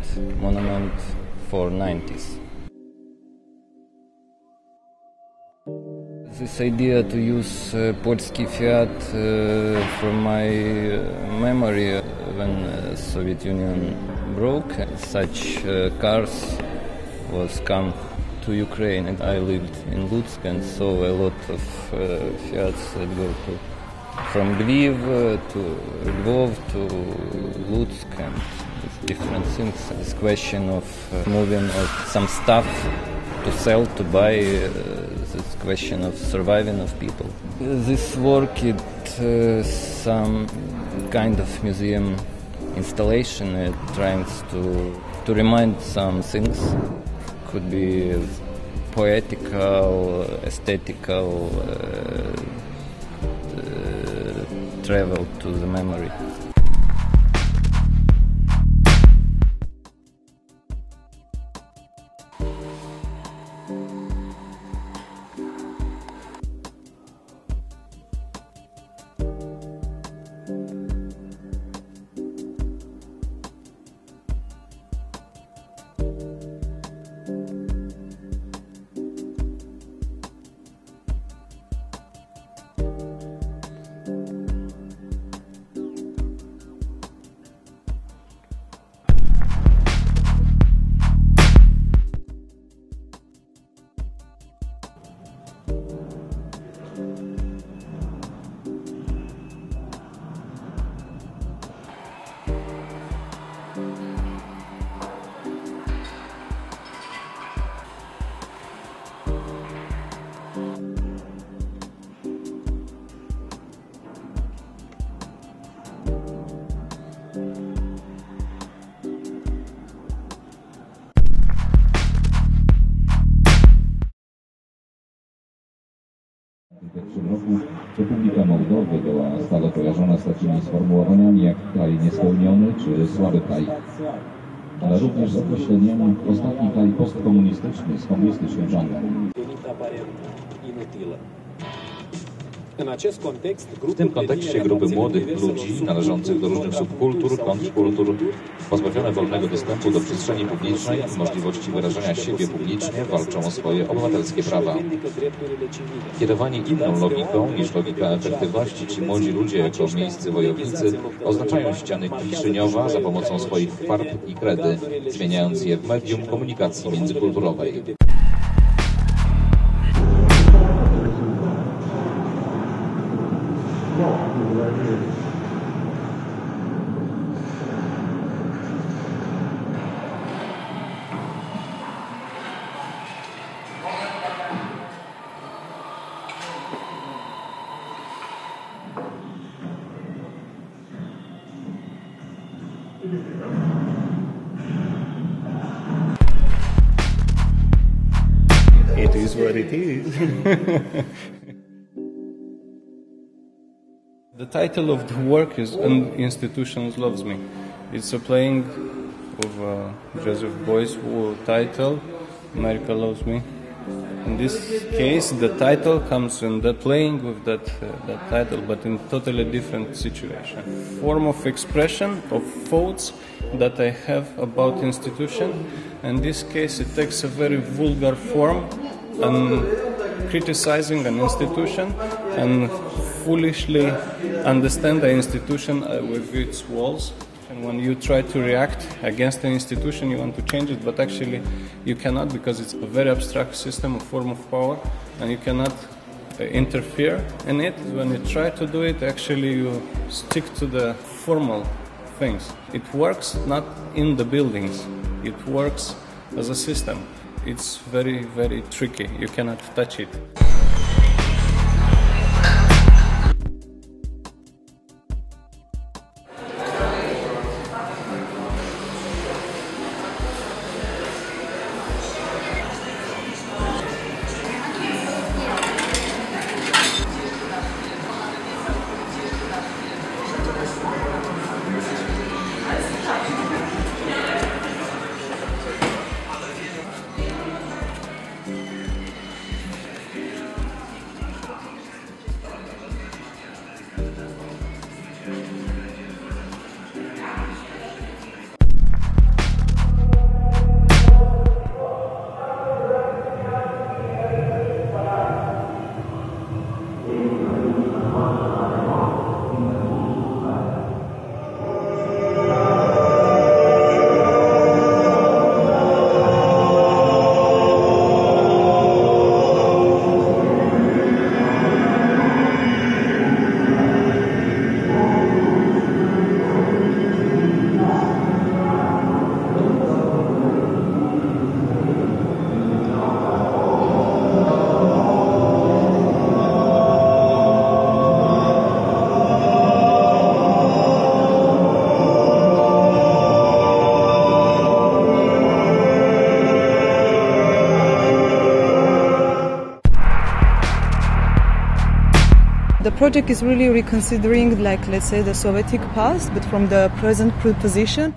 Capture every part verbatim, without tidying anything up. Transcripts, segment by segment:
monument for nineties. This idea to use uh, Polski Fiat uh, from my uh, memory uh, when uh, Soviet Union broke, such uh, cars was come to Ukraine, and I lived in Lutsk and saw a lot of uh, Fiats that go to from Lviv uh, to Lvov to Lutsk and different things. This question of uh, moving of some stuff to sell, to buy, uh, this question of surviving of people. This work is uh, some kind of museum installation. It tries to to remind some things. Could be poetical, aesthetical, uh, uh, travel to the memory. Roku Republika Mołdowy była stale kojarzona z takimi sformułowaniami jak kraj niespełniony czy słaby kraj, ale również z określeniem ostatni kraj postkomunistyczny z komunistycznym rządem. W tym kontekście grupy młodych ludzi należących do różnych subkultur, kontrkultur, pozbawione wolnego dostępu do przestrzeni publicznej i możliwości wyrażania siebie publicznie, walczą o swoje obywatelskie prawa. Kierowani inną logiką niż logika efektywności, ci młodzi ludzie jako miejscy wojownicy oznaczają ściany Kiszyniowa za pomocą swoich farb i kredy, zmieniając je w medium komunikacji międzykulturowej. It is what it is. The title of the work is "An Institution Loves Me." It's a playing of uh, Joseph Beuys' title, "America Loves Me." In this case, the title comes in the playing with that uh, that title, but in totally different situation. Form of expression of thoughts that I have about institution. In this case, it takes a very vulgar form, and criticizing an institution and foolishly understand the institution uh, with its walls. And when you try to react against an institution, you want to change it, but actually you cannot, because it's a very abstract system, a form of power, and you cannot uh, interfere in it. When you try to do it, actually you stick to the formal things. It works not in the buildings, it works as a system. It's very, very tricky. You cannot touch it. The project is really reconsidering, like, let's say, the Soviet past, but from the present position.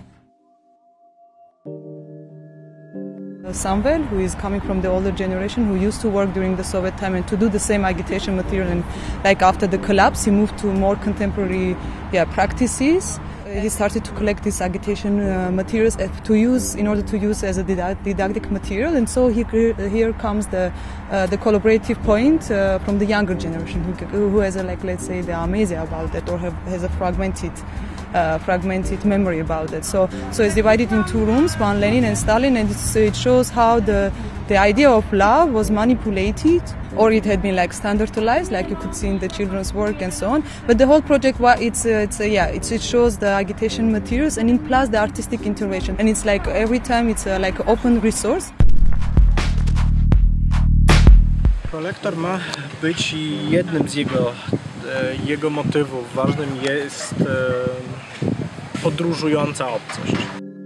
Samvel, who is coming from the older generation, who used to work during the Soviet time and to do the same agitation material, and like after the collapse, he moved to more contemporary, yeah, practices. He started to collect these agitation uh, materials to use in order to use as a didactic material, and so he, here comes the uh, the collaborative point uh, from the younger generation, who, who has a, like, let's say, the amnesia about that, or have, has a fragmented uh, fragmented memory about it. So so it's divided in two rooms, one Lenin and Stalin, and it's, it shows how the the idea of love was manipulated, or it had been like standardized, like you could see in the children's work and so on. But the whole project, it's uh, it's uh, yeah, it's, it shows the agitation materials and in plus the artistic intervention, and it's like every time it's uh, like open resource. Kolektor ma być jednym z jego, jego motywów. Ważnym jest podróżująca obcość.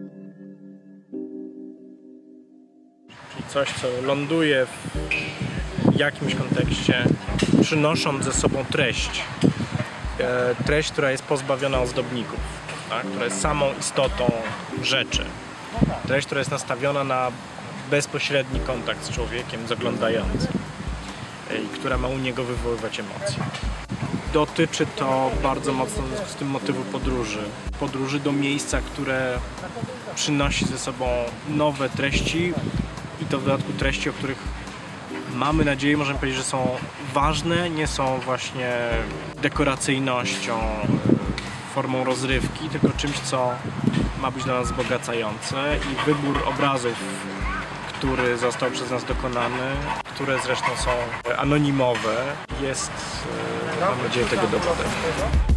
Czyli coś, co ląduje w jakimś kontekście, przynosząc ze sobą treść. Treść, która jest pozbawiona ozdobników, tak? Która jest samą istotą rzeczy. Treść, która jest nastawiona na bezpośredni kontakt z człowiekiem, z oglądającym, i która ma u niego wywoływać emocje. Dotyczy to bardzo mocno w związku z tym motywu podróży. Podróży do miejsca, które przynosi ze sobą nowe treści i to w dodatku treści, o których mamy nadzieję, możemy powiedzieć, że są ważne, nie są właśnie dekoracyjnością, formą rozrywki, tylko czymś, co ma być dla nas wzbogacające, i wybór obrazów, który został przez nas dokonany, które zresztą są anonimowe, jest, mam nadzieję, tego dowodem.